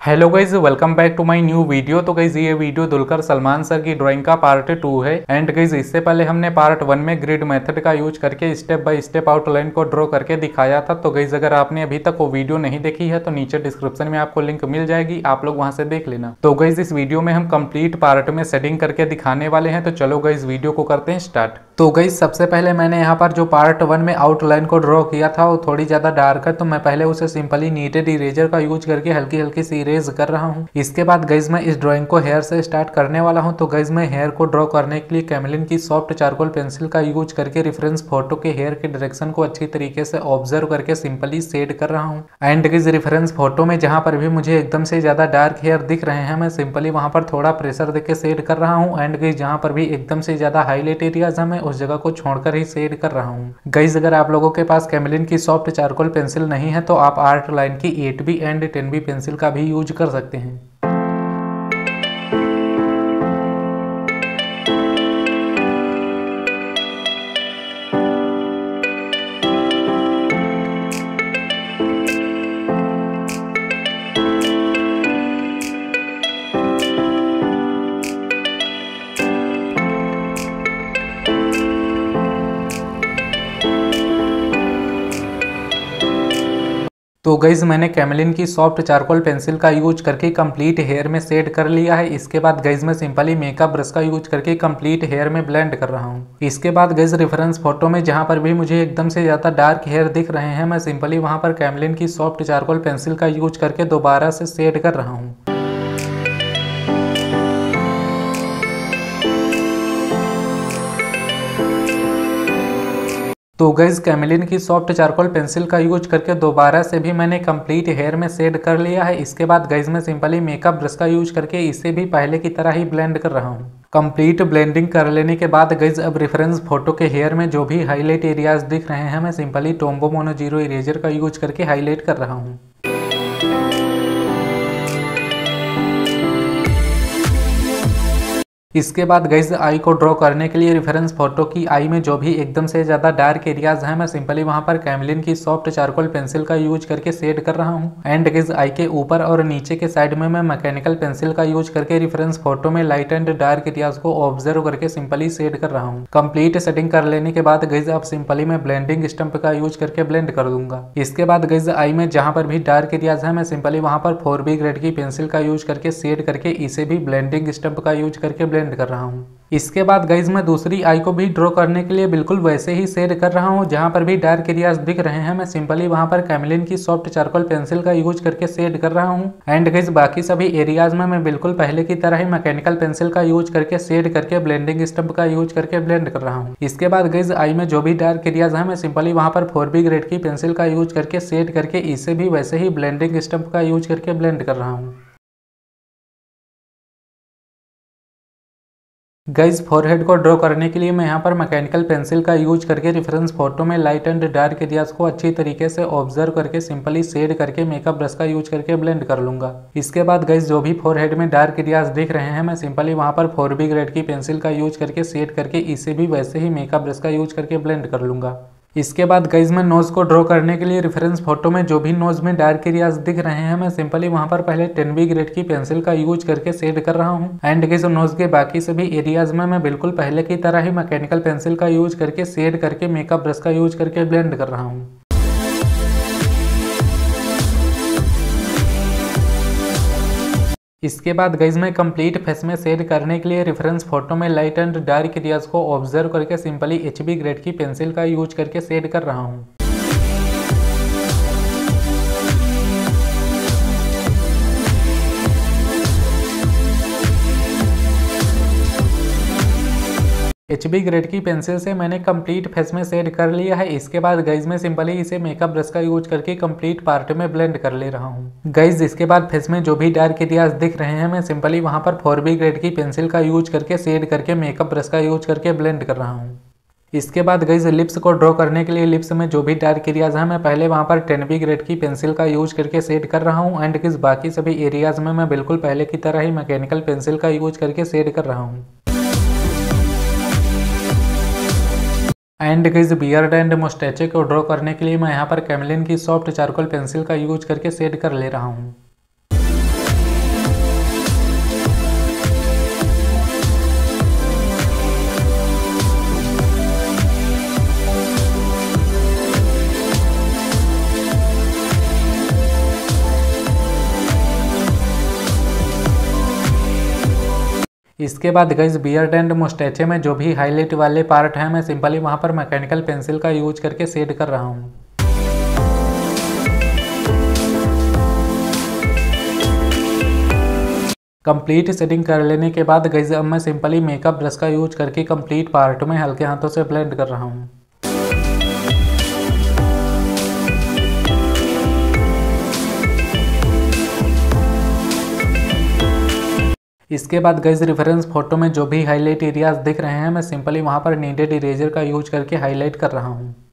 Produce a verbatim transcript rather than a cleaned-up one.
Hello guys, welcome back to my new video. तो guys ये video Dulquer Salmaan sir की drawing का पार्ट टू है। एंड गाइज इससे पहले हमने पार्ट वन में ग्रिड मेथड का यूज करके स्टेप बाय स्टेप आउटलाइन को ड्रॉ करके दिखाया था। तो गाइज अगर आपने अभी तक वो वीडियो नहीं देखी है तो नीचे डिस्क्रिप्शन में आपको लिंक मिल जाएगी, आप लोग वहां से देख लेना। तो गाइज इस वीडियो में हम कंप्लीट पार्ट में सेटिंग करके दिखाने वाले हैं। तो चलो गाइज वीडियो को करते हैं स्टार्ट। तो गाइज सबसे पहले मैंने यहाँ पर जो पार्ट वन में आउटलाइन को ड्रॉ किया था वो थोड़ी ज्यादा डार्क है, तो मैं पहले उसे सिंपली नीटेड इरेजर का यूज करके हल्की हल्की सी इरेज कर रहा हूँ। इसके बाद गाइज मैं इस ड्राइंग को हेयर से स्टार्ट करने वाला हूं। तो गाइज मैं हेयर को ड्रॉ करने के लिए कैमलिन की सॉफ्ट चारकोल पेंसिल का यूज करके रेफरेंस फोटो के हेयर के डायरेक्शन को अच्छी तरीके से ऑब्जर्व करके सिंपली शेड कर रहा हूं। एंड गाइज रेफरेंस फोटो में जहां पर भी मुझे एकदम से ज्यादा डार्क हेयर दिख रहे हैं, मैं सिंपली वहां पर थोड़ा प्रेशर देके शेड कर रहा हूँ। एंड गाइज जहां पर भी एकदम से ज्यादा हाईलाइट एरियाज है, मैं उस जगह को छोड़कर ही शेड कर रहा हूँ। गाइज अगर आप लोगों के पास कैमलिन की सॉफ्ट चारकोल पेंसिल नहीं है तो आप आर्ट लाइन की eight B and ten B pencil का भी यूज कर सकते हैं। तो गाइज मैंने कैमलिन की सॉफ्ट चारकोल पेंसिल का यूज करके कंप्लीट हेयर में शेड कर लिया है। इसके बाद गाइज मैं सिंपली मेकअप ब्रश का यूज करके कंप्लीट हेयर में ब्लेंड कर रहा हूँ। इसके बाद गाइज रेफरेंस फोटो में जहाँ पर भी मुझे एकदम से ज़्यादा डार्क हेयर दिख रहे हैं, मैं सिंपली वहाँ पर कैमलिन की सॉफ्ट चारकोल पेंसिल का यूज करके दोबारा से शेड कर रहा हूँ। तो गाइज कैमलिन की सॉफ्ट चारकोल पेंसिल का यूज करके दोबारा से भी मैंने कंप्लीट हेयर में शेड कर लिया है। इसके बाद गाइज मैं सिंपली मेकअप ब्रश का यूज करके इसे भी पहले की तरह ही ब्लेंड कर रहा हूँ। कंप्लीट ब्लेंडिंग कर लेने के बाद गाइज अब रेफरेंस फोटो के हेयर में जो भी हाईलाइट एरियाज दिख रहे हैं, मैं simply Tombow mono zero eraser का यूज करके हाईलाइट कर रहा हूँ। इसके बाद गाइज आई को ड्रॉ करने के लिए रेफरेंस फोटो की आई में जो भी एकदम से ज़्यादा डार्क एरियाज हैं, मैं सिंपली वहां पर कैमलिन की सॉफ्ट चारकोल पेंसिल का यूज करके शेड कर रहा हूं। एंड गाइज आई के ऊपर और नीचे के साइड में मैं मैकेनिकल पेंसिल का यूज करके रेफरेंस फोटो में लाइट एंड डार्क एरियाज को ऑब्जर्व करके सिंपली शेड कर रहा हूँ। कंप्लीट सेटिंग कर लेने के बाद गाइज अब सिंपली मैं ब्लेंडिंग स्टम्प का यूज करके ब्लेंड कर दूंगा। इसके बाद गाइज आई में जहां पर भी डार्क एरियाज है, मैं सिंपली वहां पर फोर बी ग्रेड की पेंसिल का यूज करके शेड करके इसे भी ब्लेंडिंग स्टम्प का यूज करके ब्लेंड कर रहा हूँ। इसके बाद गाइज मैं दूसरी आई को भी ड्रॉ करने के लिए बिल्कुल वैसे ही शेड कर रहा हूँ। जहां पर भी डार्क एरियाज दिख रहे हैं, मैं सिंपली वहां पर कैमलिन की सॉफ्ट चारकोल पेंसिल का यूज करके शेड कर रहा हूँ। एंड गाइज बाकी सभी एरियाज में मैं बिल्कुल पहले की तरह ही मैकेनिकल पेंसिल का यूज करके शेड करके ब्लेंडिंग स्टम्प का यूज करके ब्लेंड कर रहा हूँ। इसके बाद गाइज आई में जो भी डार्क एरियाज है, मैं सिंपली वहां पर फोर बी ग्रेड की पेंसिल का यूज करके शेड करके इसे भी वैसे ही ब्लेंडिंग स्टम्प का यूज करके ब्लेंड कर रहा हूँ। गाइज फोरहेड को ड्रॉ करने के लिए मैं यहाँ पर मैकेनिकल पेंसिल का यूज करके रेफरेंस फोटो में लाइट एंड डार्क एरियाज को अच्छी तरीके से ऑब्जर्व करके सिंपली शेड करके मेकअप ब्रश का यूज करके ब्लेंड कर लूंगा। इसके बाद गाइज जो भी फोरहेड में डार्क एरियाज दिख रहे हैं, मैं सिंपली वहाँ पर फोर बी ग्रेड की पेंसिल का यूज करके शेड करके इसे भी वैसे ही मेकअप ब्रश का यूज करके ब्लेंड कर लूंगा। इसके बाद गाइज मैं नोज को ड्रॉ करने के लिए रेफरेंस फोटो में जो भी नोज में डार्क एरियाज दिख रहे हैं, मैं सिंपली वहां पर पहले टेन बी ग्रेड की पेंसिल का यूज करके शेड कर रहा हूं। एंड गाइज नोज के बाकी सभी एरियाज में मैं बिल्कुल पहले की तरह ही मैकेनिकल पेंसिल का यूज करके शेड करके मेकअप ब्रश का यूज करके ब्लेंड कर रहा हूँ। इसके बाद गाइज मैं कंप्लीट फेस में शेड करने के लिए रेफरेंस फोटो में लाइट एंड डार्क एरियाज को ऑब्जर्व करके सिंपली एच बी ग्रेड की पेंसिल का यूज करके शेड कर रहा हूँ। एच बी ग्रेड की पेंसिल से मैंने कंप्लीट फेस में शेड कर लिया है। इसके बाद गाइज मैं सिंपली इसे मेकअप ब्रश का यूज करके कंप्लीट पार्ट में ब्लेंड कर ले रहा हूँ। गाइज इसके बाद फेस में जो भी डार्क एरियाज दिख रहे हैं, मैं सिंपली वहां पर फोर बी ग्रेड की पेंसिल का यूज करके शेड करके मेकअप ब्रश का यूज करके ब्लेंड कर रहा हूँ। इसके बाद गाइज लिप्स को ड्रॉ करने के लिए लिप्स में जो भी डार्क एरियाज हैं, मैं पहले वहां पर टेन बी ग्रेड की पेंसिल का यूज करके शेड कर रहा हूँ। एंड गाइज बाकी सभी एरियाज में मैं बिल्कुल पहले की तरह ही मैकेनिकल पेंसिल का यूज करके शेड कर रहा हूँ। And guys beard and moustache को ड्रॉ करने के लिए मैं यहाँ पर कैमलिन की सॉफ्ट चारकोल पेंसिल का यूज करके शेड कर ले रहा हूँ। इसके बाद गाइज बियर्ड एंड मुस्टैचे में जो भी हाईलाइट वाले पार्ट हैं मैं सिंपली वहाँ पर मैकेनिकल पेंसिल का यूज करके शेड कर रहा हूँ। कंप्लीट शेडिंग कर लेने के बाद गाइज अब मैं सिंपली मेकअप ब्रश का यूज करके कंप्लीट पार्ट में हल्के हाथों से ब्लेंड कर रहा हूँ। इसके बाद गाइज रेफरेंस फोटो में जो भी हाईलाइट एरियाज दिख रहे हैं मैं सिंपली वहाँ पर नीडेड इरेजर का यूज करके हाईलाइट कर रहा हूँ।